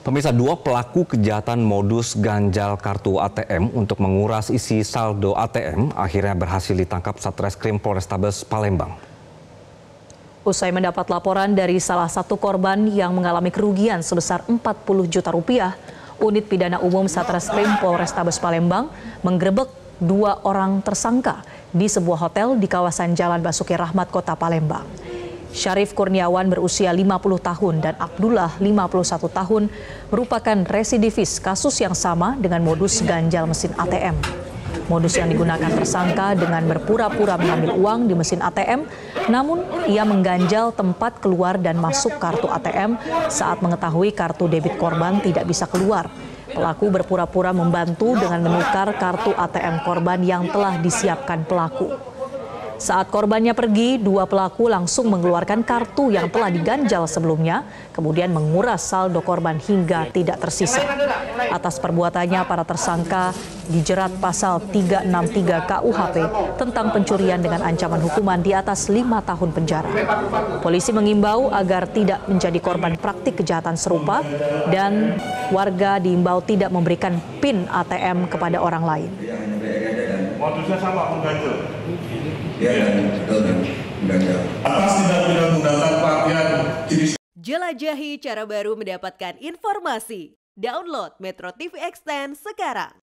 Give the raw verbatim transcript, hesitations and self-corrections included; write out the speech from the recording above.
Pemirsa, dua pelaku kejahatan modus ganjal kartu A T M untuk menguras isi saldo A T M akhirnya berhasil ditangkap Satreskrim Polrestabes Palembang. Usai mendapat laporan dari salah satu korban yang mengalami kerugian sebesar empat puluh juta rupiah, Unit Pidana Umum Satreskrim Polrestabes Palembang menggerebek dua orang tersangka di sebuah hotel di kawasan Jalan Basuki Rahmat, Kota Palembang. Syarif Kurniawan berusia lima puluh tahun dan Abdullah lima puluh satu tahun merupakan residivis kasus yang sama dengan modus ganjal mesin A T M. Modus yang digunakan tersangka dengan berpura-pura mengambil uang di mesin A T M, namun ia mengganjal tempat keluar dan masuk kartu A T M saat mengetahui kartu debit korban tidak bisa keluar. Pelaku berpura-pura membantu dengan menukar kartu A T M korban yang telah disiapkan pelaku. Saat korbannya pergi, dua pelaku langsung mengeluarkan kartu yang telah diganjal sebelumnya, kemudian menguras saldo korban hingga tidak tersisa. Atas perbuatannya, para tersangka dijerat pasal tiga enam tiga K U H P tentang pencurian dengan ancaman hukuman di atas lima tahun penjara. Polisi mengimbau agar tidak menjadi korban praktik kejahatan serupa dan warga diimbau tidak memberikan PIN A T M kepada orang lain. Modusnya sama, mengganjal. Ya, betul, mengganjal. Atas tindak pidana menggunakan pakaian jenis. Jelajahi cara baru mendapatkan informasi. Download Metro T V Extend sekarang.